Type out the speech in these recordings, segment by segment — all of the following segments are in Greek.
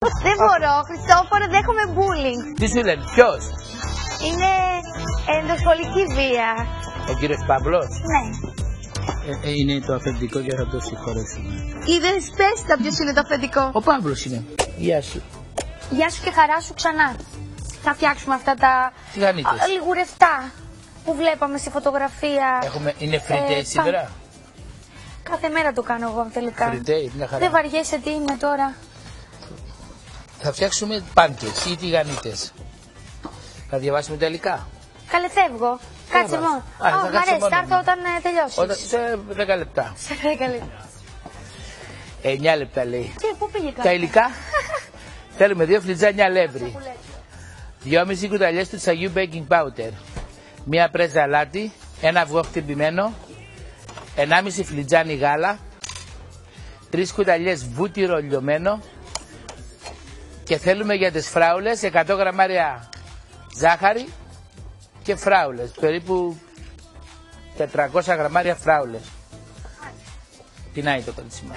Δεν μπορώ, Χριστόφορο, δέχομαι bullying. Τι σου λένε, ποιος? Είναι ενδοσχολική βία. Ο κύριος Παύλος. Ναι. Είναι το αφεντικό και θα το συγχωρέσουμε. Είδες, πες τα ποιος είναι το αφεντικό. Ο Παύλος είναι. Γεια σου. Γεια σου και χαρά σου ξανά. Θα φτιάξουμε αυτά τα λιγουρευτά που βλέπαμε στη φωτογραφία. Είναι φριτέ σήμερα. Κάθε μέρα το κάνω εγώ τελικά. Φριτέ, μια χαρά. Δεν βαριέσαι τι είναι τώρα. Θα φτιάξουμε pancakes ή τηγανίτες. Θα διαβάσουμε τα υλικά. Καλέ, φεύγω. Κάτσε μόνο. Μ' αρέσει, θα έρθω όταν τελειώσεις. Σε 10 λεπτά. Σε 10 λεπτά. 9 λεπτά λέει. Και πού πήγε κάτι. Τα υλικά. Θέλουμε 2 φλιτζάνια αλεύρι. 2,5 κουταλιές του τσαγιού baking powder. 1 πρέζα αλάτι. 1 αυγό χτυπημένο. 1,5 φλιτζάνι γάλα. 3 κουταλιές βούτυρο λιωμένο. Και θέλουμε για τις φράουλες 100 γραμμάρια ζάχαρη και φράουλες. Περίπου 400 γραμμάρια φράουλες. Πεινάει το κολλήσιμο.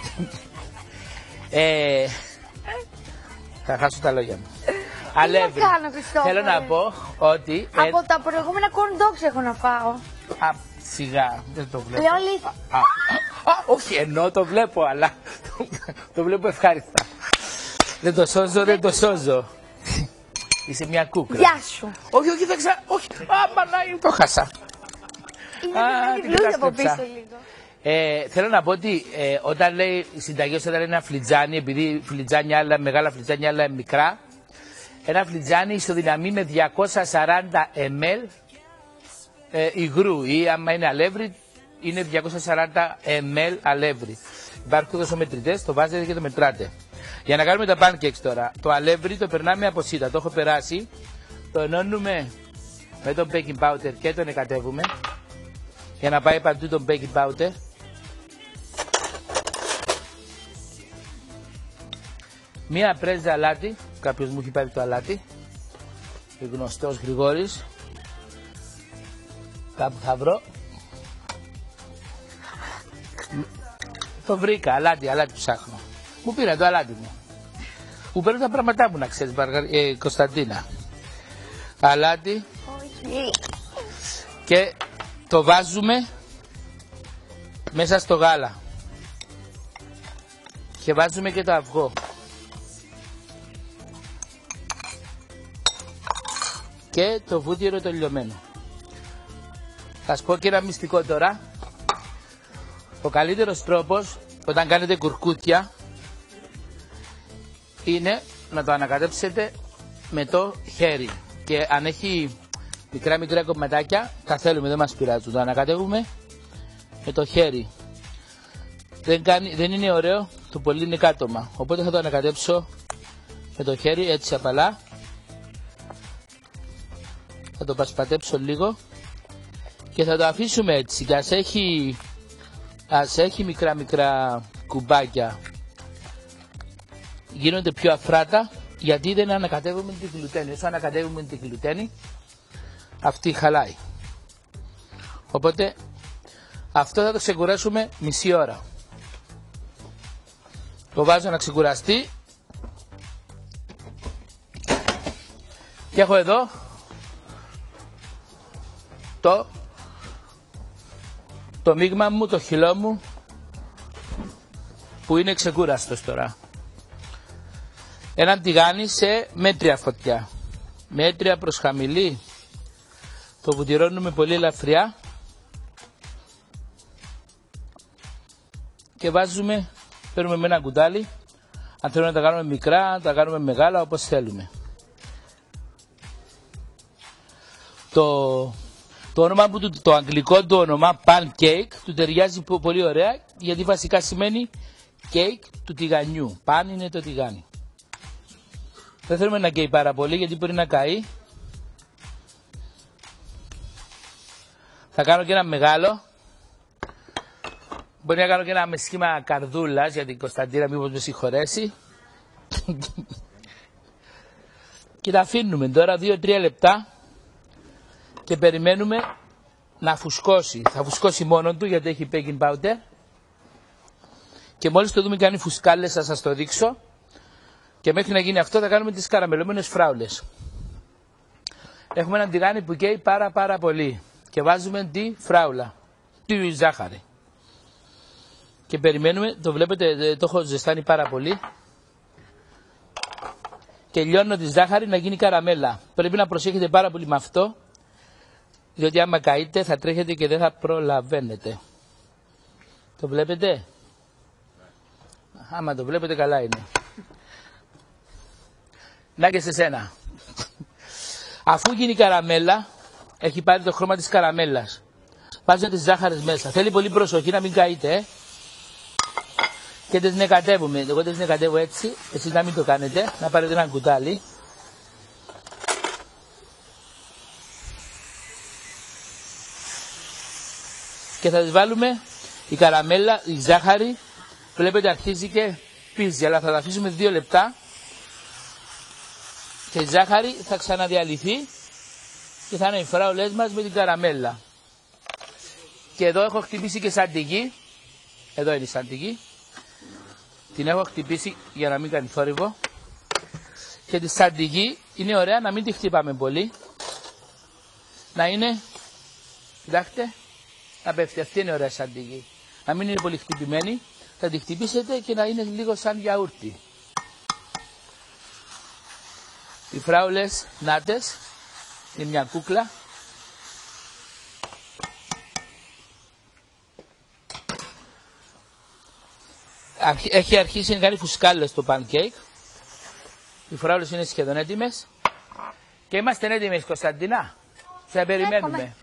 Θα χάσω τα λόγια μου. Αλεύρι. Θέλω να πω ότι... Από τα προηγούμενα corn dogs έχω να φάω. Σιγά, δεν το βλέπω. Λέω αλήθεια. Όχι, ενώ το βλέπω, αλλά το βλέπω ευχάριστα. Δεν το σώζω, δεν το σώζω. Είσαι μια κούκλα. Γεια σου. Όχι, όχι, δεν ξέρω. Όχι, μανάει, το χάσα. Είναι βιβλίο από πίσω λίγο. Θέλω να πω ότι όταν λέει συνταγές, όταν λέει ένα φλιτζάνι, επειδή φλιτζάνια άλλα, μεγάλα φλιτζάνια άλλα μικρά, ένα φλιτζάνι ισοδυναμεί με 240 ml υγρού ή άμα είναι αλεύρι είναι 240 ml αλεύρι. Υπάρχουν δοσομετρητές, το βάζετε και το μετράτε. Για να κάνουμε τα pancakes τώρα, το αλεύρι το περνάμε από σίτα, το έχω περάσει, το ενώνουμε με τον baking powder και τον εκατεύουμε για να πάει παντού τον baking powder. Μία πρέζα αλάτι, κάποιος μου έχει πάρει το αλάτι, ο γνωστός Γρηγόρης, κάπου θα βρω. Το βρήκα, αλάτι ψάχνω. Μου πήρα το αλάτι μου. Μου παίρνω τα πράγματά μου να ξέρεις, Κωνσταντίνα. Αλάτι. Και το βάζουμε μέσα στο γάλα. Και βάζουμε και το αυγό. Και το βούτυρο το λιωμένο. Θα σου πω και ένα μυστικό τώρα. Ο καλύτερος τρόπος όταν κάνετε κουρκούτια είναι να το ανακατέψετε με το χέρι. Και αν έχει μικρά κομματάκια, τα θέλουμε, δεν μας πειράζουν. Το ανακατεύουμε με το χέρι. Δεν είναι ωραίο το πολύ νεκάτωμα. Οπότε θα το ανακατέψω με το χέρι έτσι απαλά. Θα το πασπατέψω λίγο και θα το αφήσουμε έτσι. Και ας έχει μικρά κουμπάκια, γίνονται πιο αφράτα, γιατί δεν ανακατεύουμε τη γλουτένη. Όσο ανακατεύουμε τη γλουτένη, αυτή χαλάει. Οπότε αυτό θα το ξεκουράσουμε μισή ώρα. Το βάζω να ξεκουραστεί. Και έχω εδώ το μείγμα μου, το χυλό μου, που είναι ξεκούραστος τώρα. Έναν τηγάνι σε μέτρια φωτιά. Μέτρια προς χαμηλή. Το βουτυρώνουμε πολύ ελαφριά. Και παίρνουμε με ένα κουτάλι. Αν θέλουμε να τα κάνουμε μικρά, να τα κάνουμε μεγάλα, όπως θέλουμε. Το όνομα που το αγγλικό του όνομα pancake του ταιριάζει πολύ ωραία, γιατί βασικά σημαίνει cake του τηγανιού. Pan είναι το τηγάνι. Δεν θέλουμε να καίει πάρα πολύ γιατί μπορεί να καεί. Θα κάνω και ένα μεγάλο. Μπορεί να κάνω και ένα με σχήμα καρδούλας για την Κωνσταντίνα, μήπως με συγχωρέσει. Και τα αφήνουμε τώρα 2-3 λεπτά. Και περιμένουμε να φουσκώσει. Θα φουσκώσει μόνο του γιατί έχει baking powder. Και μόλις το δούμε κάνει φουσκάλες, θα σας το δείξω. Και μέχρι να γίνει αυτό θα κάνουμε τις καραμελωμένες φράουλες. Έχουμε έναν τηγάνι που καίει πάρα πολύ. Και βάζουμε τη φράουλα, τη ζάχαρη. Και περιμένουμε, το βλέπετε, το έχω ζεστάνει πάρα πολύ. Και λιώνω τη ζάχαρη να γίνει καραμέλα. Πρέπει να προσέχετε πάρα πολύ με αυτό, διότι άμα καείτε θα τρέχετε και δεν θα προλαβαίνετε. Το βλέπετε? Άμα το βλέπετε καλά είναι. Να και σε σένα. Αφού γίνει η καραμέλα, έχει πάρει το χρώμα της καραμέλας. Βάζουμε τις ζάχαρες μέσα. Θέλει πολύ προσοχή να μην καείτε. Και τις νεκατεύουμε. Εγώ τις νεκατεύω έτσι. Εσείς να μην το κάνετε. Να πάρετε ένα κουτάλι. Και θα τις βάλουμε η καραμέλα, η ζάχαρη. Βλέπετε αρχίζει και πίζει. Αλλά θα τα αφήσουμε 2 λεπτά. Και η ζάχαρη θα ξαναδιαλυθεί. Και θα είναι οι φράουλες μας με την καραμέλα. Και εδώ έχω χτυπήσει και σαντιγί. Εδώ είναι η σαντιγί. Την έχω χτυπήσει για να μην κάνει θόρυβο. Και τη σαντιγί είναι ωραία να μην τη χτυπάμε πολύ. Να είναι, κοιτάξτε, να πέφτει. Αυτή είναι ωραία σαντιγί. Να μην είναι πολύ χτυπημένη. Θα τη χτυπήσετε και να είναι λίγο σαν γιαούρτι. Οι φράουλες νάτες. Είναι μια κούκλα. Έχει αρχίσει να κάνει φουσκάλες το pancake. Οι φράουλες είναι σχεδόν έτοιμες. Και είμαστε έτοιμες, Κωνσταντίνα. Θα περιμένουμε.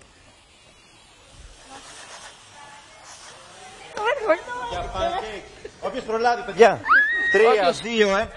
Όποιος προλάβει, παιδιά. 3, 2,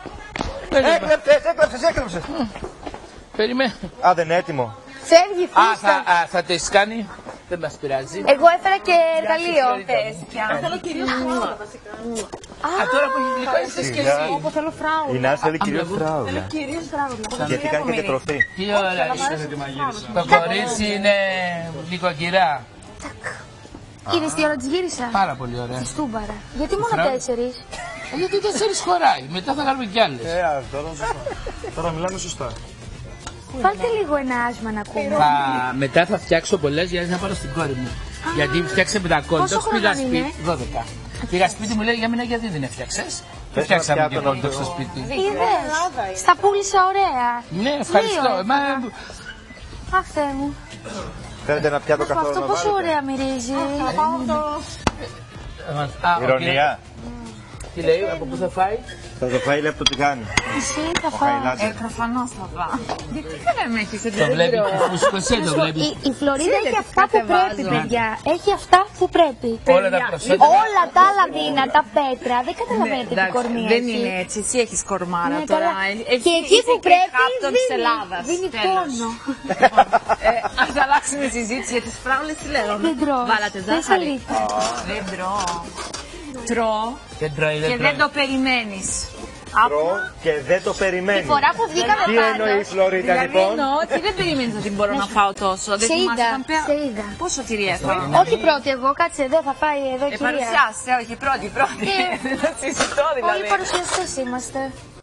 Έκλεψες. Περιμένουμε. Α, δεν είναι έτοιμο. Φεύγει φούστα. Θα το κάνει. Δεν μας πειράζει. Εγώ έφερα και εργαλείο. Θέλω κυρίως φράουλα βασικά. Τώρα που έχει γλυκό είσαι και εσύ. Όπως θέλω φράουλα. Η Νάση θέλει κυρίως φράουλα. Κυρίως φράουλα. Γιατί κάνει και διατροφή. Τι ωραία. Το κορίτσι είναι νοικοκυρά. Είδες τι ώρα της γύρισα? Πάρα πολύ ωραία. Στούμπαρα. Γιατί μόνο 4? Γιατί 4 χωράει. Μετά θα κάνουμε κι άλλες. Τώρα μιλάμε σωστά. Βάλτε λίγο ένα άσμα να ακούμε. Μετά θα φτιάξω πολλές για να πάρω στην κόρη μου. Γιατί φτιάξε 500. Πόσο Πήγα χρόνο είναι? σπίτι 12. Πήγα σπίτι μου λέει για μένα γιατί δεν έφτιαξες. Δεν φτιάξαμε και κόντο στο σπίτι. Είδες. Στα πούλησα ωραία. Ναι, ευχαριστώ. Αχ, Θεέ μου. Θέλετε ένα πιάτο καθόλου Αυτό να πόσο βάλετε. ωραία μυρίζει. Ηρωνία. Τι λέει, από πού θα φάει? Θα το φάει, λέει από το τηγάνι. Εσύ θα φάω. Προφανώς θα πάω. Γιατί δεν με έχεις Το εντελώς. βλέπει, φουσκωσέ το βλέπει. Η Φλωρίδα έχει αυτά που πρέπει, παιδιά. Έχει αυτά που πρέπει. Όλα τα προσόντα. Όλα τα άλλα δυνατά πέτρα. Δεν καταλαβαίνετε τι κορμία Δεν έχει. είναι έτσι, εσύ έχεις κορμάρα Ναι, τώρα. καλά. Και εκεί που πρέπει της Ελλάδας. δίνει Τέλος. πόνο. Ας αλλάξουμε συζήτηση για τις φράουλες, τι λέω. Δεν τρώω. Βάλατε Δεν ζάχαρη. αλήθεια. Δεν τρώω. Τρώω Δεν τρώει, και δεν δεν τρώει. το περιμένεις. Τρώω και δεν το Τη περιμένει. φορά που βγήκαμε Τι εννοεί η πάνω. Φλωρίδα Δηλαδή λοιπόν. εννοώ ότι δεν περίμενες ότι μπορώ να φάω τόσο. Δεν Σε θυμάσαι είδα, όταν πέρα. σε είδα. Πόσο τυρί έφαγα. Όχι πρώτη εγώ, κάτσε εδώ, θα φάει εδώ η κυρία. Παρουσιάστε, όχι πρώτη. Και- Δεν το συζητώ Όλοι δηλαδή. παρουσιαστές είμαστε.